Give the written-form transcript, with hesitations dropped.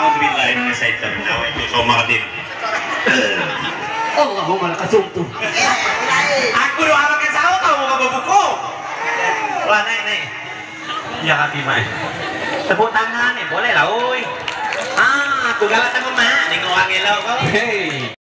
A'udzubillahi minasyaitonir rajim. Somatin. Allahumma lakasumtu. Aku doa makan sahur kamu mau ke buku. Wah, naik. Ya kaki mah. Tepuk tangan boleh lah, oi. Aku galak sama mak, nengok angin lo kok. Hei.